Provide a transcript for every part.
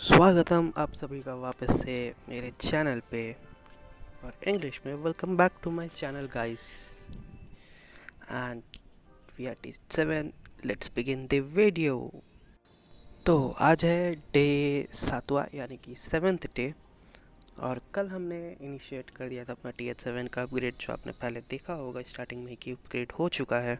स्वागतम आप सभी का वापस से मेरे चैनल पे और इंग्लिश में welcome back to my channel guys and we are T7 let's begin the video. तो आज है डे 7वां यानी कि 7th डे और कल हमने इनिशिएट कर दिया था अपना TH7 का अपग्रेड जो आपने पहले देखा होगा स्टार्टिंग में कि अपग्रेड हो चुका है।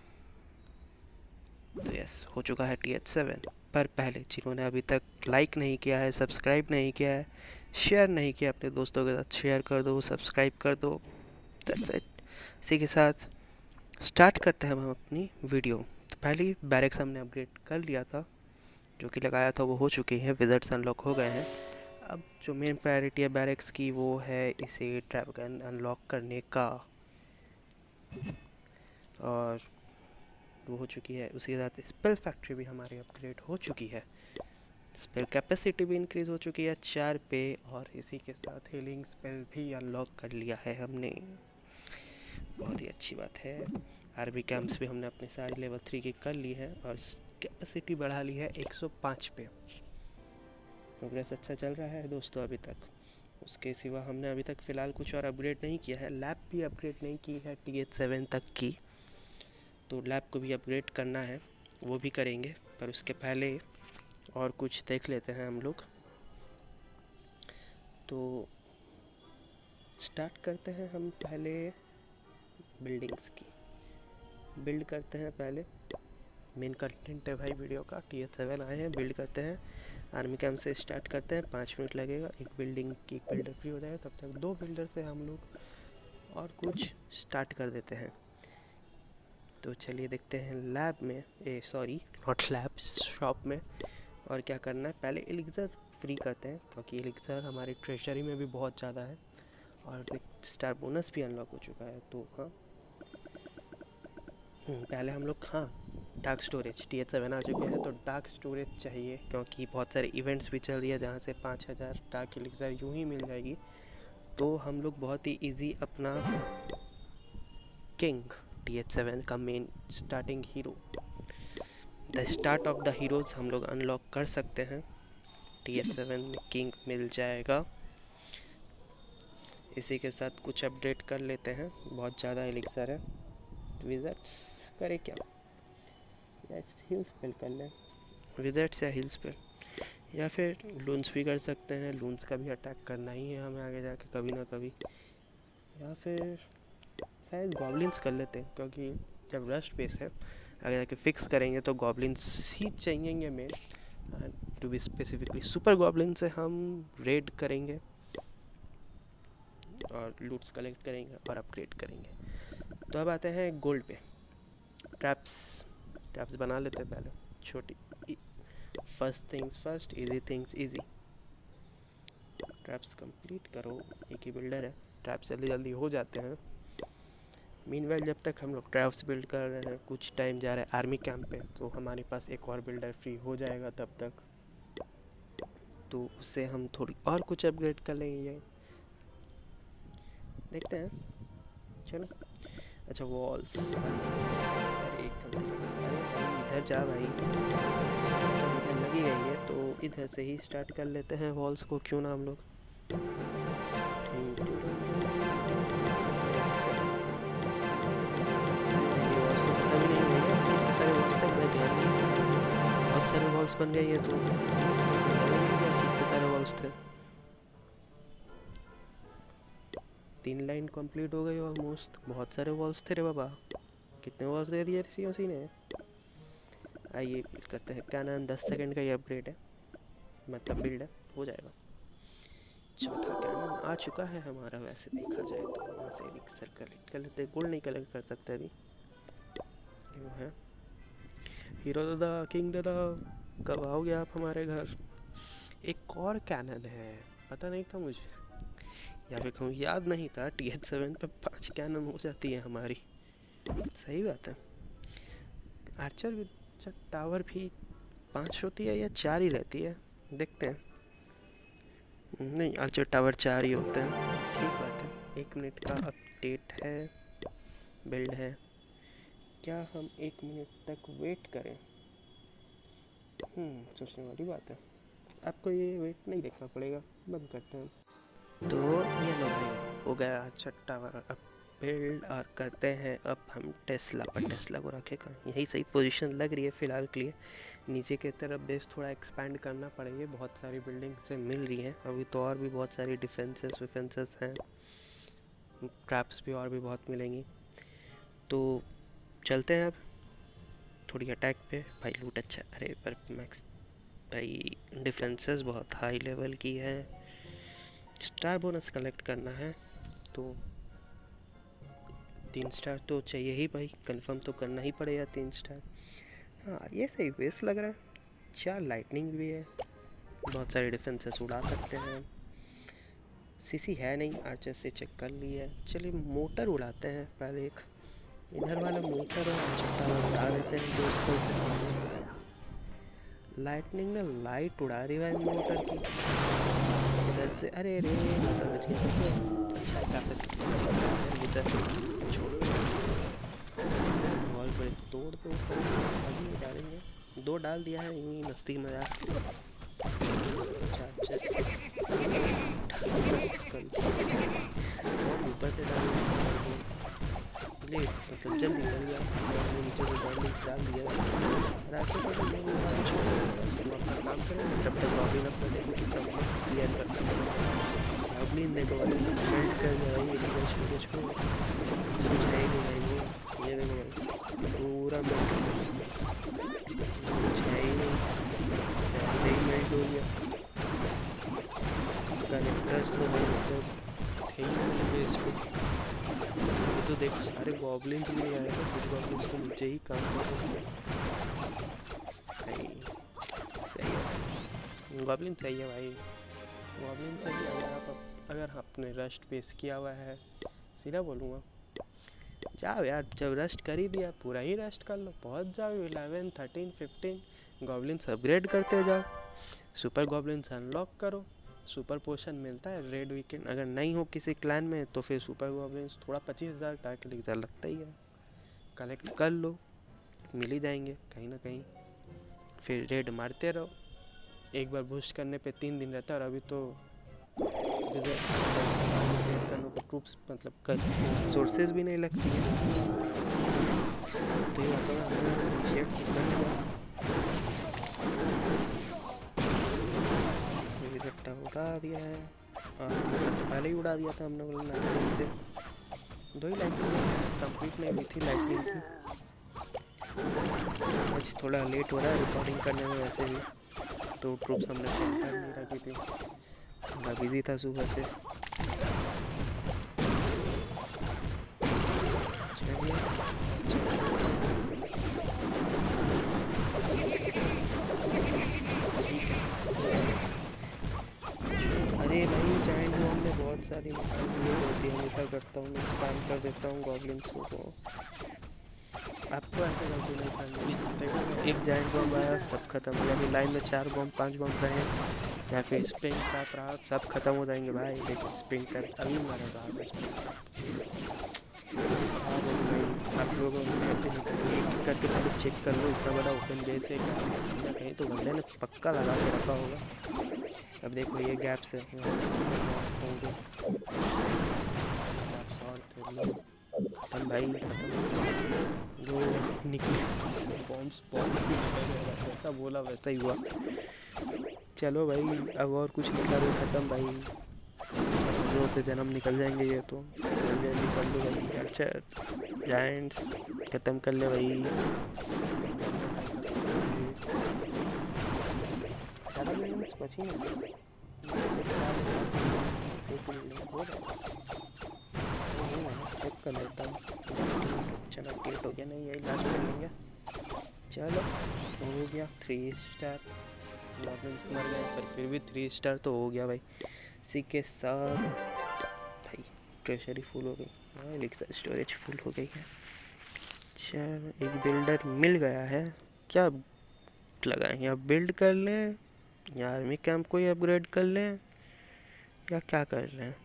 तो यस हो चुका है TH7। पर पहले जिन्होंने अभी तक लाइक नहीं किया है, सब्सक्राइब नहीं किया है, शेयर नहीं किया अपने दोस्तों के साथ शेयर कर दो, सब्सक्राइब कर दो। That's it. इसी के साथ स्टार्ट करते हैं हम अपनी वीडियो। तो पहली बैरिक्स हमने अपग्रेड कर लिया था, जो कि लगाया था वो हो चुकी है, विज़र्ड्स अनलॉक हो गए हैं। अब जो मेन प्रायोरिटी है बैरिक्स की वो है इसे ट्रैवगन अनलॉक करने का, और वो हो चुकी है। उसी के साथ स्पेल फैक्ट्री भी हमारी अपग्रेड हो चुकी है, स्पेल कैपेसिटी भी इंक्रीज़ हो चुकी है 4 पे, और इसी के साथ हीलिंग स्पेल भी अनलॉक कर लिया है हमने। बहुत ही अच्छी बात है। आरबी कैंप्स भी हमने अपने सारी लेवल 3 की कर ली है और कैपेसिटी बढ़ा ली है 105 पे। प्रोग्रेस अच्छा चल रहा है दोस्तों अभी तक। उसके सिवा हमने अभी तक फ़िलहाल कुछ और अपग्रेड नहीं किया है। लैब भी अपग्रेड नहीं की है TH7 तक की, तो लैब को भी अपग्रेड करना है, वो भी करेंगे। पर उसके पहले और कुछ देख लेते हैं हम लोग। तो स्टार्ट करते हैं हम पहले बिल्डिंग्स की। बिल्ड करते हैं पहले, मेन कंटेंट है भाई वीडियो का। TH7 आए हैं, बिल्ड करते हैं। आर्मी कैंप से स्टार्ट करते हैं, 5 मिनट लगेगा, एक बिल्डिंग की एक बिल्डर फ्री हो जाएगा, तब तक 2 बिल्डर से हम लोग और कुछ स्टार्ट कर देते हैं। तो चलिए देखते हैं लैब में, सॉरी नॉट लैब, शॉप में और क्या करना है। पहले एलिक्सर फ्री करते हैं क्योंकि एलिक्सर हमारे ट्रेजरी में भी बहुत ज़्यादा है और स्टार बोनस भी अनलॉक हो चुका है। तो हाँ पहले हम लोग डार्क स्टोरेज TH7 आ चुके हैं, तो डार्क स्टोरेज चाहिए क्योंकि बहुत सारे इवेंट्स भी चल रही है जहाँ से 5000 डार्क एलिक्सर यूँ ही मिल जाएगी। तो हम लोग बहुत ही इजी अपना किंग, TH7 का main starting hero, the start of the heroes हम लोग अनलॉक कर सकते हैं। TH7 में किंग मिल जाएगा। इसी के साथ कुछ अपडेट कर लेते हैं, बहुत ज़्यादा एलिक्सर है। विज़र्ड्स करे क्या, लेट्स हिल स्पेल कर लें। विज़र्ड्स या हिल स्पेल, या फिर लून्स भी कर सकते हैं। लून्स का भी अटैक करना ही है हमें आगे जाके कभी ना कभी, या फिर शायद गॉब्लिन्स कर लेते हैं क्योंकि जब रस्ट बेस है आगे जाके फिक्स करेंगे तो गॉब्लिन्स ही चाहिए man. To be specifically super goblin से हम रेड करेंगे और लूट्स कलेक्ट करेंगे और अपग्रेड करेंगे। तो अब आते हैं गोल्ड पे। ट्रैप्स, ट्रैप्स बना लेते हैं पहले छोटी। First things first, easy things easy. Traps complete करो, एक ही बिल्डर है, ट्रैप्स जल्दी जल्दी हो जाते हैं। मीनवाइल जब तक हम लोग ट्रैप्स बिल्ड कर रहे हैं, कुछ टाइम जा रहा है आर्मी कैंप पे, तो हमारे पास एक और बिल्डर फ्री हो जाएगा तब तक। तो उससे हम थोड़ी और कुछ अपग्रेड कर लेंगे, देखते हैं। चलो अच्छा वॉल्स, एक इधर जा भाई, इधर लगी गई है तो इधर से ही स्टार्ट कर लेते हैं वॉल्स को, क्यों ना हम लोग। बहुत सारे वॉल्स बन गए ये तो, कितने सारे वॉल्स थे। 3 लाइन कंप्लीट हो गई ऑलमोस्ट। बहुत सारे वॉल्स थे रे बाबा, कितने वॉल्स दे दिए सी ने। आइए बिल्ड करते हैं कैनन, 10 सेकंड का ये अपग्रेड है, मतलब बिल्ड है, हो जाएगा। चौथा कैनन आ चुका है हमारा, वैसे देखा जाए तो वहाँ से एलिक्सर कलेक्ट कर लेते हैं। गोल्ड नहीं कलेक्ट कर सकते अभी, वो है हीरो दादा, किंग दादा, कब आओगे आप हमारे घर। एक और कैनन है, पता नहीं था मुझे, या फिर कहूँ याद नहीं था। TH7 पे 5 कैनन हो जाती है हमारी, सही बात है। आर्चर भी टावर भी 5 होती है या 4 ही रहती है, देखते हैं। नहीं आर्चर टावर 4 ही होते हैं, ठीक बात है। 1 मिनट का अपडेट है, बिल्ड है। क्या हम 1 मिनट तक वेट करें? सोचने वाली बात है। आपको ये वेट नहीं देखना पड़ेगा, बंद करते हैं। तो ये लो भाई, हो गया छठा वाला अब बिल्ड, और करते हैं अब हम टेस्ला पर। टेस्ला को रखे कहाँ, यही सही पोजीशन लग रही है फ़िलहाल के लिए। नीचे की तरफ बेस थोड़ा एक्सपैंड करना पड़ेगा, बहुत सारी बिल्डिंग से मिल रही हैं अभी तो, और भी बहुत सारी डिफेंसेस विफेंसेस हैं, ट्रैप्स भी और भी बहुत मिलेंगी। तो चलते हैं अब थोड़ी अटैक पे। भाई लूट अच्छा, अरे पर मैक्स भाई डिफेंसेस बहुत हाई लेवल की है। स्टार बोनस कलेक्ट करना है तो 3 स्टार तो चाहिए ही भाई, कंफर्म तो करना ही पड़ेगा 3 स्टार। हाँ ये सही बेस लग रहा है। 4 लाइटनिंग भी है, बहुत सारे डिफेंसेस उड़ा सकते हैं। सीसी है नहीं, आर्चर से चेक कर लिया। चलिए मोटर उड़ाते हैं पहले, एक इधर वाला मोटर और छठा वाला उड़ा देते हैं दोस्तों से। लाइटनिंग ने लाइट उड़ा रही भाई मोटर की इधर से। अरे रे मोटर बच गया। अच्छा काफी इधर छोड़ो, वॉल पर तोड़ दो, अभी नहीं डालेंगे। 2 डाल दिया है, यूं ही मस्ती मजाक। और ऊपर से डालेंगे लेट, मतलब जल्दी निकल गया। नीचे से बॉम्बिंग डाल दिया, रास्ते पर तो नहीं छोड़ो, अपना काम करें जब तक रॉबिन अपना देखो कि सब क्लियर करता है। रॉबिन देखो भाई बेल्ट कर दिया भाई, इधर छोटे छोटे कुछ है ही नहीं भाई वो। ये देखो भाई पूरा बेल्ट, कुछ है ही नहीं, ऐसे ही बेल्ट हो गया। कनेक्टर्स तो भाई मतलब थे ही नहीं बेस पे। ये तो देखो सारे गॉब्लिन्स भी आए थे, कुछ गॉब्लिन्स तो नीचे ही काम कर रहे भाई। सही है गॉब्लिन, सही है भाई गॉब्लिन सही है। अगर आपने रस्ट पेश किया हुआ है, सीधा बोलूँगा जाओ यार, जब रस्ट कर ही दिया पूरा ही रस्ट कर लो, पहुँच जाओ 11 13 15 गॉब्लिन्स अपग्रेड करते जाओ, सुपर गॉब्लिन्स अनलॉक करो। सुपर पोशन मिलता है रेड वीकेंड, अगर नहीं हो किसी क्लैन में तो फिर सुपर गॉब्लिन्स थोड़ा 25,000 टारगेट लगता ही है, कलेक्ट कर लो, मिल ही जाएंगे कहीं ना कहीं। फिर रेड मारते रहो, एक बार बूस्ट करने पे 3 दिन रहता है, और अभी तो करने को ट्रूप्स मतलब कर सोर्सेज भी नहीं लगती है। तो ये उड़ा दिया है, पहले ही उड़ा दिया था हमने बोला लाइटनिंग से। 2 ही लाइटनिंग कंप्लीट नहीं हुई थी लाइटनिंग की। आज थोड़ा लेट हो रहा है रिकॉर्डिंग करने में वैसे भी, तो ट्रूप्स हमने सेंटर नहीं रखी थी, थोड़ा बिजी था सुबह से। अरे भाई जाइंट बॉम्ब में बहुत सारी ये होती है, हमेशा करता हूँ मैं, स्पैम कर देता हूँ गॉब्लिन्स को। आपको ऐसे गलती नहीं करनी। एक जाइंट बॉम्ब आया सब खत्म, यानी लाइन में 4 बॉम्ब 5 बॉम्ब रहे या फिर स्प्रिंग ट्रैप रहा, सब खत्म हो जाएंगे भाई। देखो स्प्रिंग ट्रैप अभी मारा था आप लोगों ने ऐसे नहीं करके पहले चेक कर लो, इतना बड़ा ओपन बेस है क्या कहीं तो बंदे ने पक्का लगा के रखा होगा। अब देखो ये गैप्स है होंगे, खत्म भाई खत्म, जो निकले बॉम्ब्स बॉम्ब्स भी निकल गए, जैसा बोला वैसा ही हुआ। चलो भाई अब और कुछ निकला तो खत्म भाई, जो से जन्म निकल जाएंगे ये तो जल्दी जल्दी कर लो भाई। अच्छा जाइंट्स खत्म कर ले भाई, ज़्यादा मिनट्स बची नहीं, चेक कर लेता हूँ। चलो अपडेट हो गया, नहीं यही लास्ट कर लेंगे। चलो हो गया 3 स्टार, गॉब्लिन्स मर गए पर फिर भी 3 स्टार तो हो गया भाई। इसी के साथ भाई ट्रेजरी फुल हो गई, एलिक्सर स्टोरेज फुल हो गई है। चलो एक बिल्डर मिल गया है, क्या लगाएं, या बिल्ड कर लें या आर्मी कैंप को ही अपग्रेड कर लें या क्या कर रहे हैं।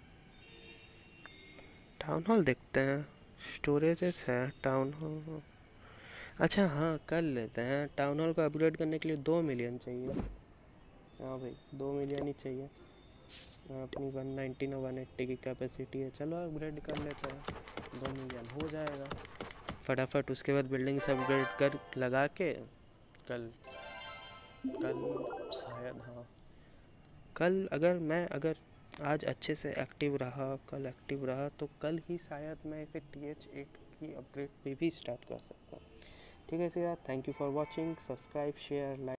टाउन हॉल देखते हैं, स्टोरेजेस है टाउन हॉल। अच्छा हाँ कर लेते हैं, टाउन हॉल को अपग्रेड करने के लिए 2 मिलियन चाहिए। हाँ भाई 2 मिलियन ही चाहिए। अपनी 190 और 180 की कैपेसिटी है, चलो अपग्रेड कर लेते हैं, 2 मिलियन हो जाएगा फटाफट। उसके बाद बिल्डिंग से अपग्रेड कर लगा के कल कल शायद, हाँ कल अगर आज अच्छे से एक्टिव रहा, कल एक्टिव रहा तो कल ही शायद मैं इसे TH8 की अपग्रेड पे भी स्टार्ट कर सकता हूँ। ठीक है यार, thank you for watching, subscribe share like.